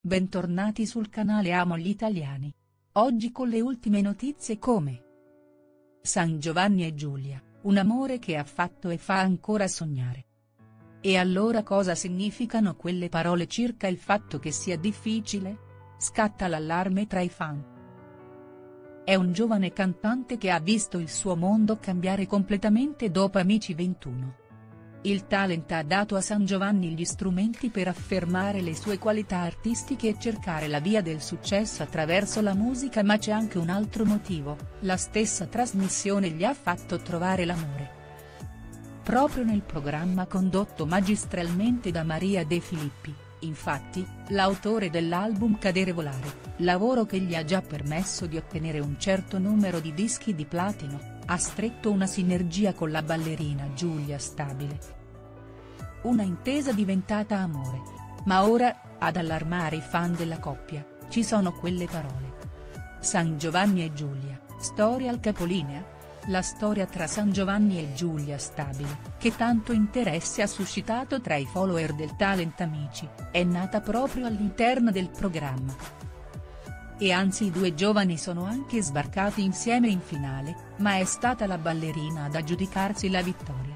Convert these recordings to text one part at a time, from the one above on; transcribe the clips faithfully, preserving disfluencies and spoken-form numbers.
Bentornati sul canale Amo gli Italiani. Oggi con le ultime notizie come San Giovanni e Giulia, un amore che ha fatto e fa ancora sognare. E allora cosa significano quelle parole circa il fatto che sia difficile? Scatta l'allarme tra i fan. È un giovane cantante che ha visto il suo mondo cambiare completamente dopo Amici ventuno. Il talent ha dato a San Giovanni gli strumenti per affermare le sue qualità artistiche e cercare la via del successo attraverso la musica, ma c'è anche un altro motivo: la stessa trasmissione gli ha fatto trovare l'amore. Proprio nel programma condotto magistralmente da Maria De Filippi, infatti, l'autore dell'album Cadere Volare, lavoro che gli ha già permesso di ottenere un certo numero di dischi di platino, ha stretto una sinergia con la ballerina Giulia Stabile. Una intesa diventata amore. Ma ora, ad allarmare i fan della coppia, ci sono quelle parole. San Giovanni e Giulia, storia al capolinea? La storia tra San Giovanni e Giulia Stabile, che tanto interesse ha suscitato tra i follower del talent Amici, è nata proprio all'interno del programma. E anzi i due giovani sono anche sbarcati insieme in finale, ma è stata la ballerina ad aggiudicarsi la vittoria.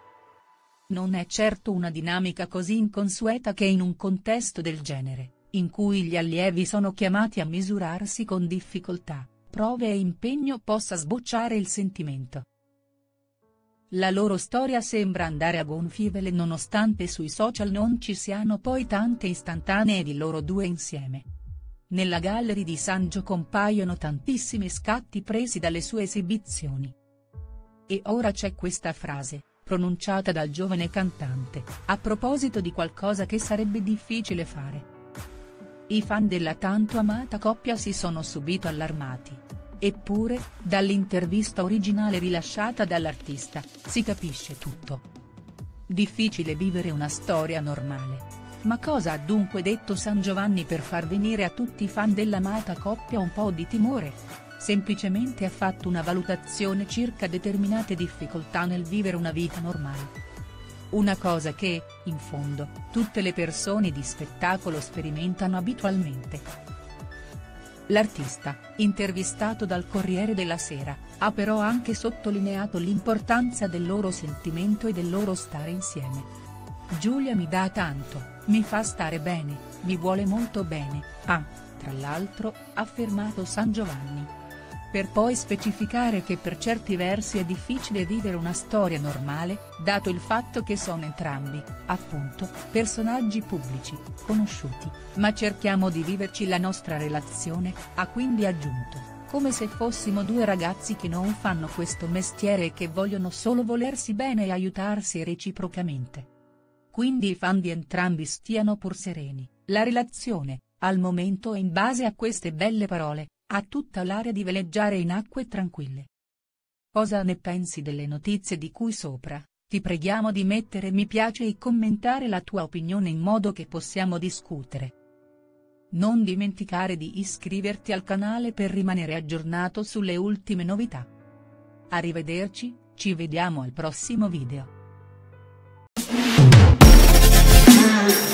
Non è certo una dinamica così inconsueta che in un contesto del genere, in cui gli allievi sono chiamati a misurarsi con difficoltà, prove e impegno, possa sbocciare il sentimento. La loro storia sembra andare a gonfie vele nonostante sui social non ci siano poi tante istantanee di loro due insieme. Nella gallery di San Gio compaiono tantissimi scatti presi dalle sue esibizioni. E ora c'è questa frase, pronunciata dal giovane cantante, a proposito di qualcosa che sarebbe difficile fare. I fan della tanto amata coppia si sono subito allarmati. Eppure, dall'intervista originale rilasciata dall'artista, si capisce tutto. Difficile vivere una storia normale. Ma cosa ha dunque detto San Giovanni per far venire a tutti i fan dell'amata coppia un po' di timore? Semplicemente ha fatto una valutazione circa determinate difficoltà nel vivere una vita normale. Una cosa che, in fondo, tutte le persone di spettacolo sperimentano abitualmente. L'artista, intervistato dal Corriere della Sera, ha però anche sottolineato l'importanza del loro sentimento e del loro stare insieme. Giulia mi dà tanto, mi fa stare bene, mi vuole molto bene, ha, tra l'altro, affermato San Giovanni. Per poi specificare che per certi versi è difficile vivere una storia normale, dato il fatto che sono entrambi, appunto, personaggi pubblici, conosciuti, ma cerchiamo di viverci la nostra relazione, ha quindi aggiunto, come se fossimo due ragazzi che non fanno questo mestiere e che vogliono solo volersi bene e aiutarsi reciprocamente. Quindi i fan di entrambi stiano pur sereni, la relazione, al momento e in base a queste belle parole, ha tutta l'aria di veleggiare in acque tranquille. Cosa ne pensi delle notizie di cui sopra? Ti preghiamo di mettere mi piace e commentare la tua opinione in modo che possiamo discutere. Non dimenticare di iscriverti al canale per rimanere aggiornato sulle ultime novità. Arrivederci, ci vediamo al prossimo video.